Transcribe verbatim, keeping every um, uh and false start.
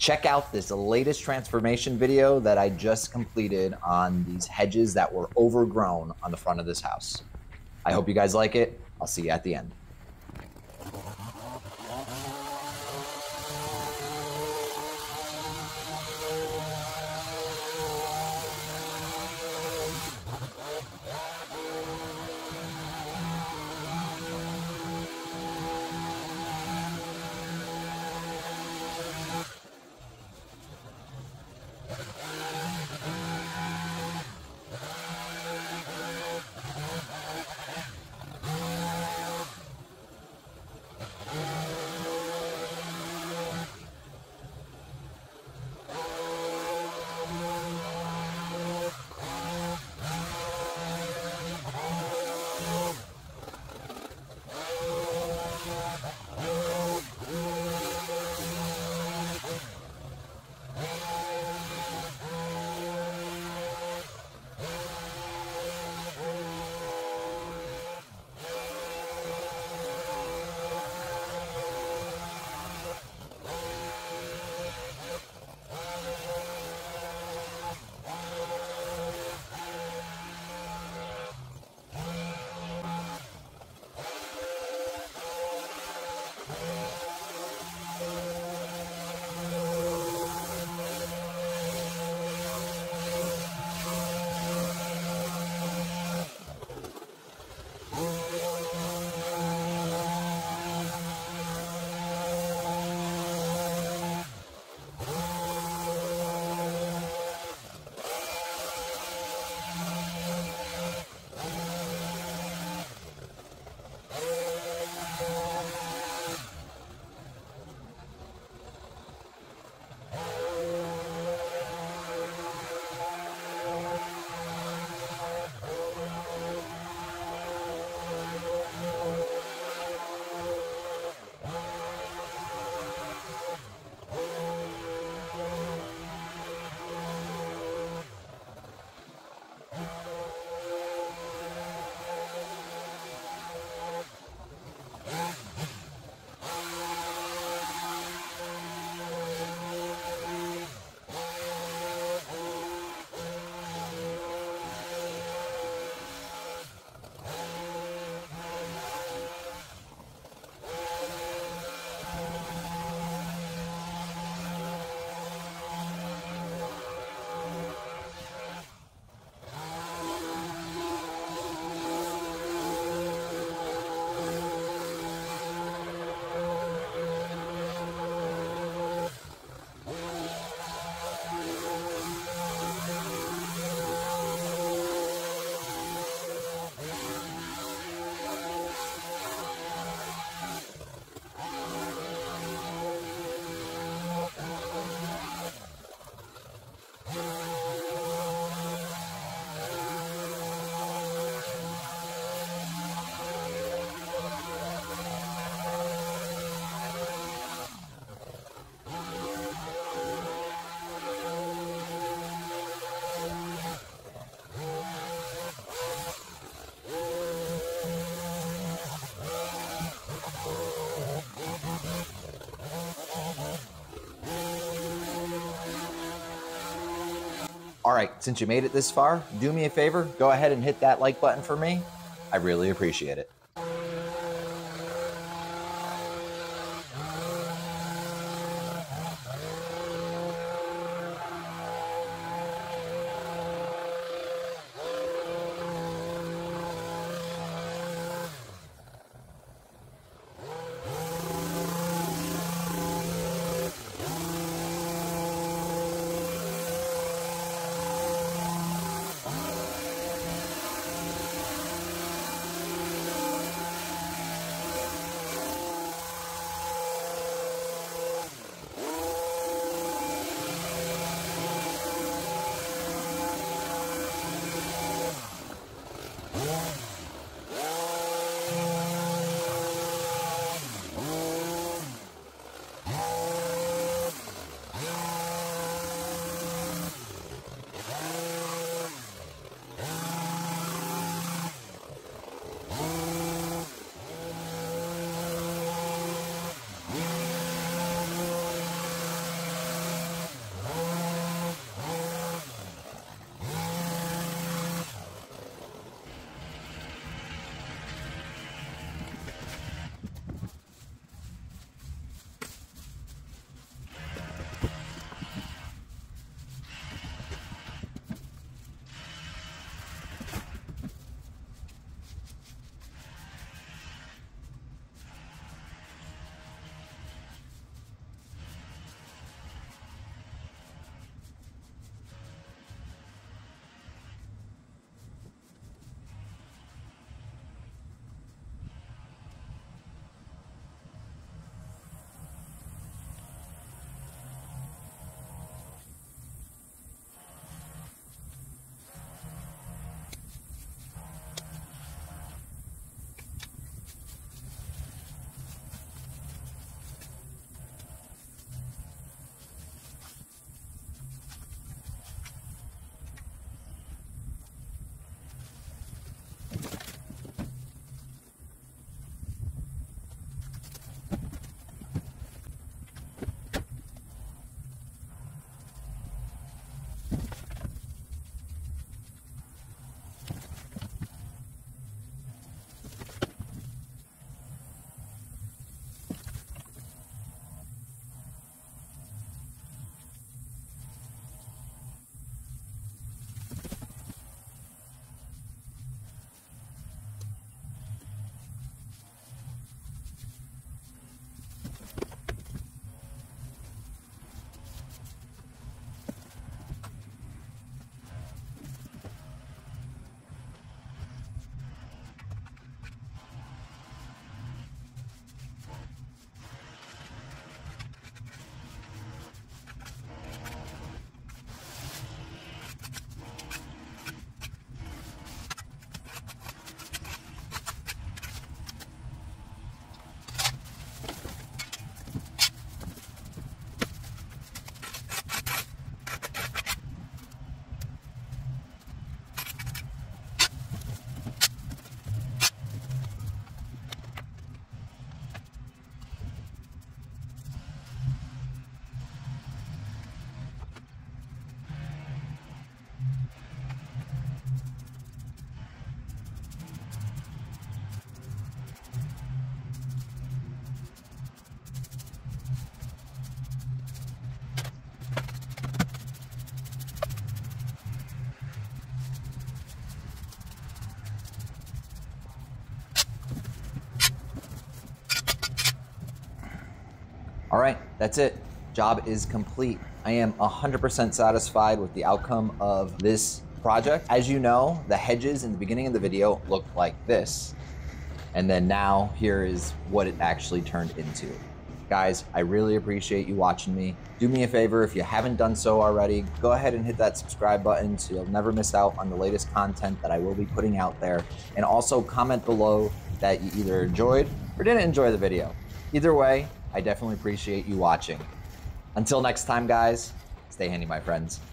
Check out this latest transformation video that I just completed on these hedges that were overgrown on the front of this house. I hope you guys like it. I'll see you at the end. All right, since you made it this far, do me a favor, go ahead and hit that like button for me. I really appreciate it. That's it. Job is complete. I am one hundred percent satisfied with the outcome of this project. As you know, the hedges in the beginning of the video looked like this. And then now here is what it actually turned into. Guys, I really appreciate you watching me. Do me a favor, if you haven't done so already, go ahead and hit that subscribe button so you'll never miss out on the latest content that I will be putting out there. And also comment below that you either enjoyed or didn't enjoy the video. Either way, I definitely appreciate you watching. Until next time, guys, stay handy, my friends.